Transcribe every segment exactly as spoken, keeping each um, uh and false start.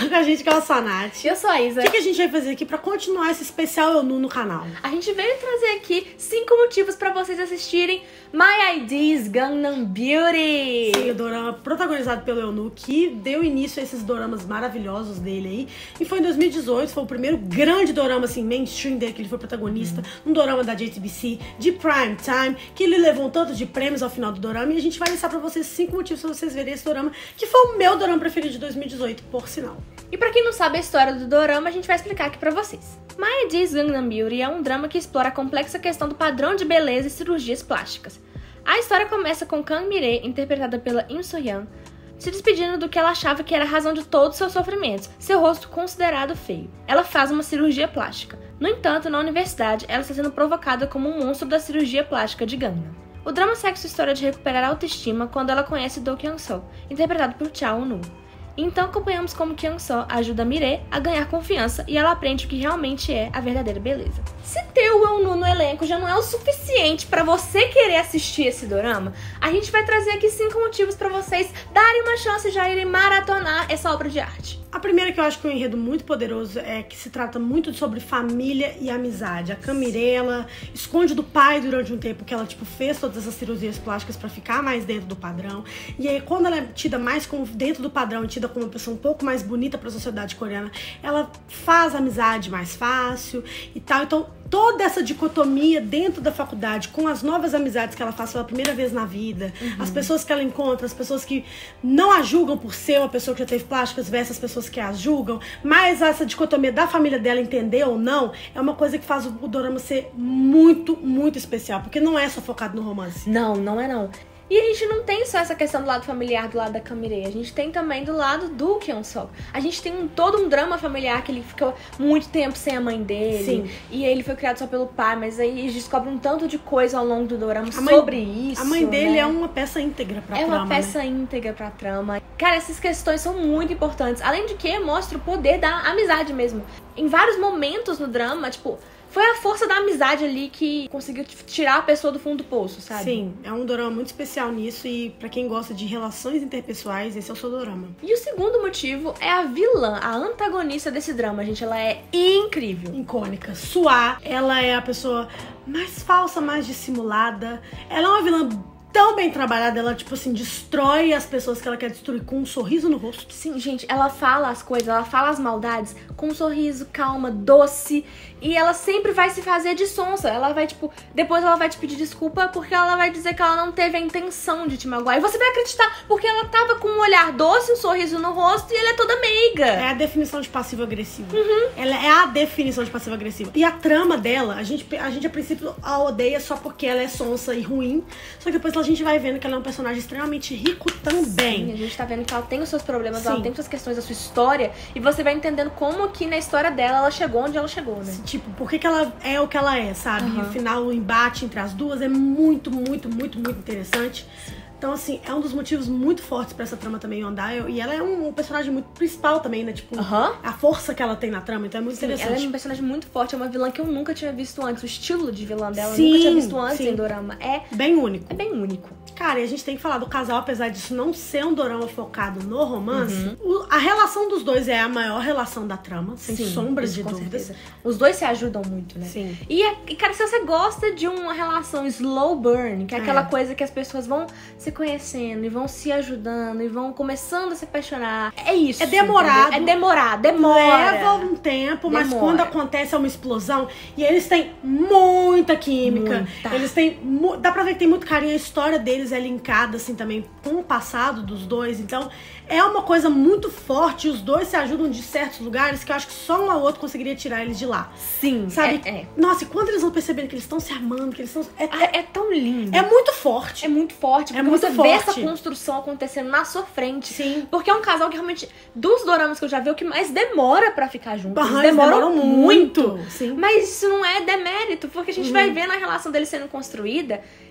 com a gente, que é a Sanat. Eu sou a Isa. O que, que a gente vai fazer aqui pra continuar esse especial Eunu no canal? A gente veio trazer aqui cinco motivos pra vocês assistirem My I D's Gangnam Beauty. Sim, o dorama protagonizado pelo Eunu, que deu início a esses doramas maravilhosos dele aí. E foi em dois mil e dezoito, foi o primeiro grande dorama, assim, mainstream dele, que ele foi protagonista. Uhum. Um dorama da J T B C, de prime time, que ele levou um tanto de prêmios ao final do dorama. E a gente vai listar pra vocês cinco motivos pra vocês verem esse dorama, que foi o meu dorama preferido de dois mil e dezoito, por sinal. E pra quem não sabe a história do dorama, a gente vai explicar aqui pra vocês. My I D's Gangnam Beauty é um drama que explora a complexa questão do padrão de beleza e cirurgias plásticas. A história começa com Kang Mire, interpretada pela Im So-yeon, se despedindo do que ela achava que era a razão de todos os seus sofrimentos, seu rosto considerado feio. Ela faz uma cirurgia plástica. No entanto, na universidade, ela está sendo provocada como um monstro da cirurgia plástica de Gangnam. O drama segue sua história de recuperar a autoestima quando ela conhece Do Kyung-soo, interpretado por Cha Eun-woo. Então acompanhamos como Kyung-soo ajuda Mire a ganhar confiança e ela aprende o que realmente é a verdadeira beleza. Se ter o Eunu no elenco já não é o suficiente pra você querer assistir esse dorama, a gente vai trazer aqui cinco motivos pra vocês darem uma chance e já irem maratonar essa obra de arte. A primeira, que eu acho que é um enredo muito poderoso, é que se trata muito sobre família e amizade. A Kang Mire, ela esconde do pai durante um tempo que ela, tipo, fez todas essas cirurgias plásticas pra ficar mais dentro do padrão. E aí, quando ela é tida mais como dentro do padrão, tida como uma pessoa um pouco mais bonita pra sociedade coreana, ela faz a amizade mais fácil e tal. Então, toda essa dicotomia dentro da faculdade, com as novas amizades que ela faz pela primeira vez na vida, uhum. as pessoas que ela encontra, as pessoas que não a julgam por ser uma pessoa que já teve plásticas versus as pessoas que as julgam, mas essa dicotomia da família dela entender ou não, é uma coisa que faz o, o dorama ser muito, muito especial, porque não é só focado no romance. Não, não é não. E a gente não tem só essa questão do lado familiar, do lado da Kang Mire, a gente tem também do lado do Kyung-soo. A gente tem um, todo um drama familiar, que ele ficou muito tempo sem a mãe dele. Sim. E ele foi criado só pelo pai, mas aí eles descobrem um tanto de coisa ao longo do dorama a mãe, sobre isso. A mãe dele né? é uma peça íntegra pra é trama. É uma peça né? íntegra pra trama. Cara, essas questões são muito importantes. Além de que mostra o poder da amizade mesmo. Em vários momentos no drama, tipo... Foi a força da amizade ali que conseguiu tirar a pessoa do fundo do poço, sabe? Sim, é um dorama muito especial nisso e pra quem gosta de relações interpessoais, esse é o seu dorama. E o segundo motivo é a vilã, a antagonista desse drama, gente. Ela é incrível. Icônica. Sua, ela é a pessoa mais falsa, mais dissimulada. Ela é uma vilã tão bem trabalhada, ela, tipo assim, destrói as pessoas que ela quer destruir com um sorriso no rosto. Sim, gente, ela fala as coisas, ela fala as maldades com um sorriso, calma, doce. E ela sempre vai se fazer de sonsa. Ela vai, tipo, depois ela vai te pedir desculpa porque ela vai dizer que ela não teve a intenção de te magoar. E você vai acreditar, porque ela tava com um olhar doce, um sorriso no rosto e ela é toda meiga. É a definição de passivo-agressivo. Uhum. Ela é a definição de passivo-agressivo. E a trama dela, a gente, a gente a princípio a odeia só porque ela é sonsa e ruim. Só que depois a gente vai vendo que ela é um personagem extremamente rico também. Sim, a gente tá vendo que ela tem os seus problemas, Sim. ela tem suas questões, a sua história. E você vai entendendo como que na história dela ela chegou onde ela chegou, né? Tipo, por que que ela é o que ela é, sabe? Uhum. E o final, o embate entre as duas é muito, muito, muito, muito interessante. Sim. Então, assim, é um dos motivos muito fortes pra essa trama também andar. E ela é um personagem muito principal também, né? Tipo, uhum. a força que ela tem na trama, então é muito sim, interessante. Ela é um personagem muito forte, é uma vilã que eu nunca tinha visto antes. O estilo de vilã dela sim, eu nunca tinha visto antes sim. em dorama. É bem único. É bem único. Cara, e a gente tem que falar do casal, apesar disso não ser um dorama focado no romance. Uhum. O, a relação dos dois é a maior relação da trama, sem sim, sombras de dúvidas. Certeza. Os dois se ajudam muito, né? Sim. E, e, cara, se você gosta de uma relação slow burn, que é aquela é. coisa que as pessoas vão se conhecendo e vão se ajudando e vão começando a se apaixonar. É isso. É demorado. Entendeu? É demorado, demora. Leva um tempo, demora. Mas quando acontece é uma explosão. E eles têm muita química. Muita. Eles têm... Dá pra ver que tem muito carinho. A história deles é linkada, assim, também com o passado dos dois. Então, é uma coisa muito forte. E os dois se ajudam de certos lugares que eu acho que só um ao outro conseguiria tirar eles de lá. Sim. Sabe? É, é. Nossa, e quando eles vão percebendo que eles estão se amando, que eles estão... É, é, é tão lindo. É muito forte. É muito forte. Porque é muito você forte. vê essa construção acontecendo na sua frente. Sim. Porque é um casal que realmente, dos doramas que eu já vi, é o que mais demora pra ficar junto. Eles Eles demoram, demoram muito. muito. Sim. Mas isso não é demérito, porque a gente uhum. vai ver na relação deles sendo construída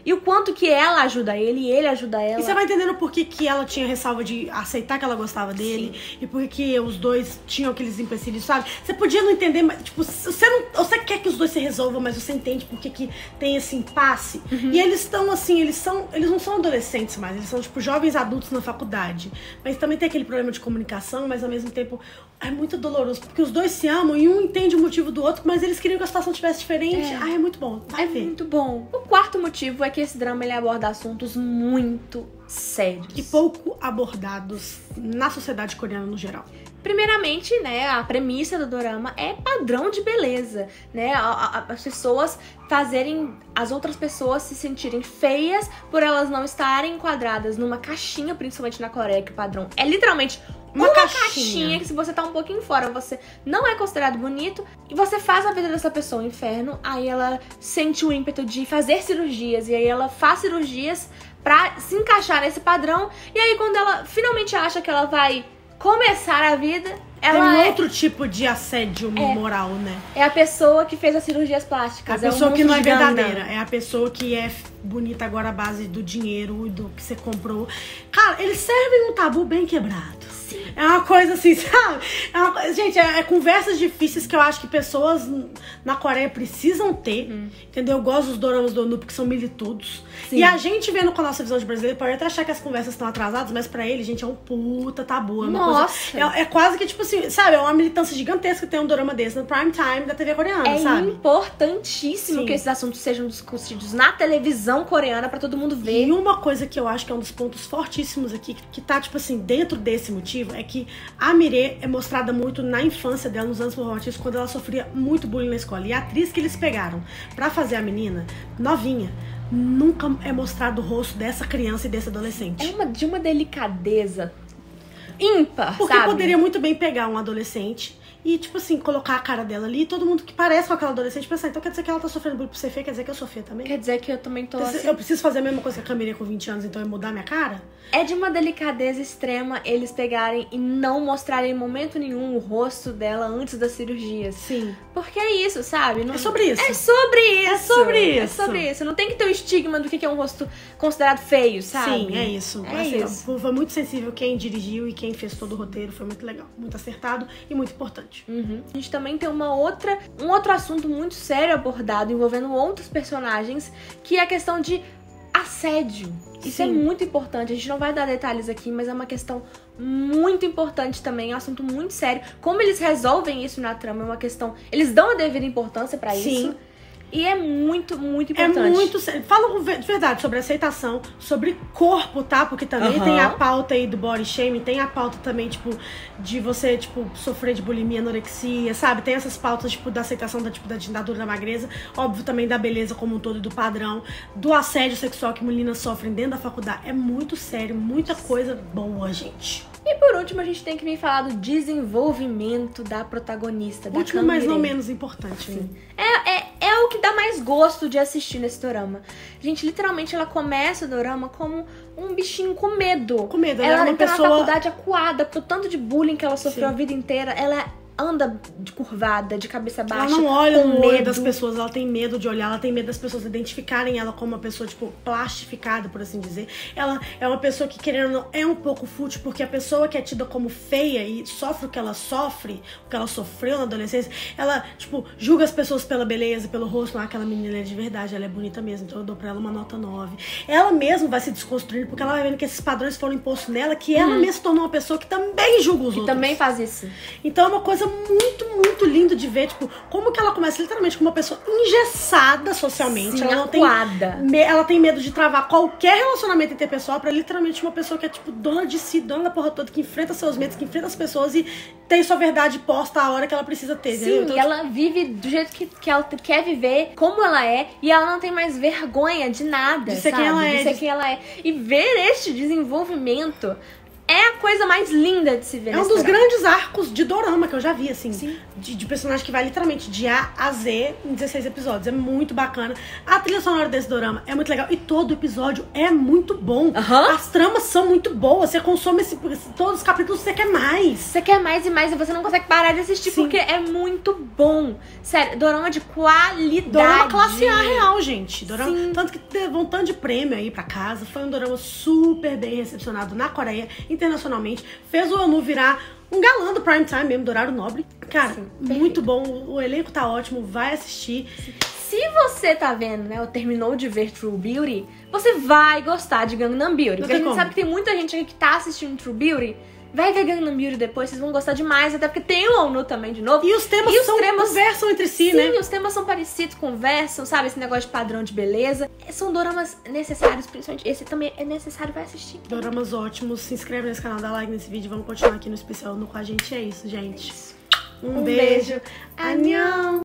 E o quanto que ela ajuda ele e ele ajuda ela. E você vai entendendo por que, que ela tinha ressalva de aceitar que ela gostava dele. Sim. E por que os dois tinham aqueles empecilhos, sabe? Você podia não entender, mas tipo, você, não, você quer que os dois se resolvam, mas você entende por que, que tem esse impasse. Uhum. E eles estão assim, eles são. Eles não são adolescentes mais, eles são tipo jovens adultos na faculdade. Mas também tem aquele problema de comunicação, mas ao mesmo tempo é muito doloroso. Porque os dois se amam e um entende o motivo do outro, mas eles queriam que a situação tivesse diferente. É. Ah, é muito bom. Vai é ver. muito bom. O quarto motivo é que esse drama ele aborda assuntos muito sérios. E pouco abordados na sociedade coreana no geral. Primeiramente, né, a premissa do dorama é padrão de beleza, né? A, a, as pessoas fazerem as outras pessoas se sentirem feias por elas não estarem enquadradas numa caixinha, principalmente na Coreia, que o padrão é literalmente uma, uma caixinha. caixinha que se você tá um pouquinho fora, você não é considerado bonito e você faz a vida dessa pessoa um inferno, aí ela sente o ímpeto de fazer cirurgias e aí ela faz cirurgias pra se encaixar nesse padrão e aí quando ela finalmente acha que ela vai começar a vida, ela é um é... outro tipo de assédio é, moral, né? É a pessoa que fez as cirurgias plásticas. É a pessoa é um que não é verdadeira. verdadeira. É a pessoa que é bonita agora à base do dinheiro e do que você comprou. Cara, eles servem um tabu bem quebrado. Sim. É uma coisa assim, sabe? É uma... Gente, é, é conversas difíceis que eu acho que pessoas na Coreia precisam ter. Hum. Entendeu? Eu gosto dos doramas do ONU porque são militudos. Sim. E a gente vendo com a nossa visão de brasileiro pode até achar que as conversas estão atrasadas, mas pra ele, gente, é um puta tabu. É uma Nossa! Coisa, é, é quase que, tipo assim, sabe? É uma militância gigantesca ter um dorama desse no prime time da T V coreana, é sabe? É importantíssimo Sim. que esses assuntos sejam discutidos na televisão coreana pra todo mundo ver. E uma coisa que eu acho que é um dos pontos fortíssimos aqui, que, que tá, tipo assim, dentro desse motivo, é que a Mire é mostrada muito na infância dela, nos anos formativos, quando ela sofria muito bullying na escola. E a atriz que eles pegaram pra fazer a menina, novinha, nunca é mostrado o rosto dessa criança e desse adolescente. É uma, de uma delicadeza ímpar, Porque sabe? Poderia muito bem pegar um adolescente e, tipo assim, colocar a cara dela ali e todo mundo que parece com aquela adolescente pensar, então quer dizer que ela tá sofrendo bullying por ser feia, quer dizer que eu sou feia também? Quer dizer que eu também tô assim... Eu preciso fazer a mesma coisa que a Camille com vinte anos, então é mudar minha cara? É de uma delicadeza extrema eles pegarem e não mostrarem em momento nenhum o rosto dela antes das cirurgias. Sim. Porque é isso, sabe? Não... É sobre isso. É sobre isso. É sobre isso. É sobre isso. Não tem que ter o estigma do que é um rosto considerado feio, sabe? Sim, é isso. É assim, isso. Foi muito sensível quem dirigiu e quem fez todo o roteiro. Foi muito legal. Muito acertado e muito importante. Uhum. A gente também tem uma outra, um outro assunto muito sério abordado envolvendo outros personagens, que é a questão de assédio. Isso Sim. é muito importante. A gente não vai dar detalhes aqui, mas é uma questão muito importante também. É um assunto muito sério. Como eles resolvem isso na trama é uma questão... Eles dão a devida importância pra isso. Sim. E é muito, muito importante. É muito sério. Fala de verdade sobre aceitação, sobre corpo, tá? Porque também uhum. tem a pauta aí do body shaming, tem a pauta também, tipo, de você, tipo, sofrer de bulimia, anorexia, sabe? Tem essas pautas, tipo, da aceitação da, tipo, da ditadura da magreza, óbvio também da beleza como um todo e do padrão, do assédio sexual que meninas sofrem dentro da faculdade. É muito sério, muita coisa boa, gente. E por último, a gente tem que vir falar do desenvolvimento da protagonista, da último, mas não menos importante. Né? É, é, é o que dá mais gosto de assistir nesse dorama. Gente, literalmente, ela começa o dorama como um bichinho com medo. Com medo, ela é uma entra pessoa... na faculdade acuada pro tanto de bullying que ela sofreu Sim. a vida inteira. Ela anda de curvada, de cabeça baixa. Ela não olha no medo. olho das pessoas, ela tem medo de olhar, ela tem medo das pessoas identificarem ela como uma pessoa, tipo, plastificada, por assim dizer. Ela é uma pessoa que, querendo ou não, é um pouco fútil, porque a pessoa que é tida como feia e sofre o que ela sofre, o que ela sofreu na adolescência, ela, tipo, julga as pessoas pela beleza, pelo rosto. Ah, aquela menina é de verdade, ela é bonita mesmo, então eu dou pra ela uma nota nove. Ela mesma vai se desconstruindo, porque ela vai vendo que esses padrões foram impostos nela, que ela hum. mesma se tornou uma pessoa que também julga os que outros. também faz isso. Então é uma coisa muito, muito muito lindo de ver, tipo, como que ela começa literalmente com uma pessoa engessada socialmente. Sim, ela não tem, ela tem medo de travar qualquer relacionamento interpessoal pra literalmente uma pessoa que é, tipo, dona de si, dona da porra toda, que enfrenta seus medos, que enfrenta as pessoas e tem sua verdade posta a hora que ela precisa ter. Sim, então, e ela vive do jeito que, que ela quer viver, como ela é, e ela não tem mais vergonha de nada, de ser sabe? quem ela é. De ser quem ela é. E ver este desenvolvimento é a coisa mais linda de se ver. É um dos dorama. grandes arcos de dorama que eu já vi, assim. Sim. De, de personagem que vai literalmente de A a Z em dezesseis episódios. É muito bacana. A trilha sonora desse dorama é muito legal. E todo episódio é muito bom. Uhum. As tramas são muito boas. Você consome esse, todos os capítulos, você quer mais. Você quer mais e mais e você não consegue parar de assistir. Sim. Porque é muito bom. Sério, dorama de qualidade. Dorama classe A real, gente. Dorama, tanto que teve um tanto de prêmio aí pra casa. Foi um dorama super bem recepcionado na Coreia, internacionalmente. Fez o Anu virar um galã do prime time mesmo, do horário nobre. Cara, sim, muito bom. O elenco tá ótimo, vai assistir. Se você tá vendo, né, ou terminou de ver True Beauty, você vai gostar de Gangnam Beauty. Porque a gente como. sabe que tem muita gente aqui que tá assistindo True Beauty. Vai ver Gangnam Beauty depois, vocês vão gostar demais, até porque tem o ONU também de novo. E os temas, e os são, temas conversam entre si, sim, né? Sim, os temas são parecidos, conversam, sabe? Esse negócio de padrão de beleza. São doramas necessários, principalmente esse também é necessário, vai assistir. Doramas ótimos, se inscreve nesse canal, dá like nesse vídeo, vamos continuar aqui no especial no com a gente. É isso, gente. É isso. Um, um beijo. beijo. Annyeong!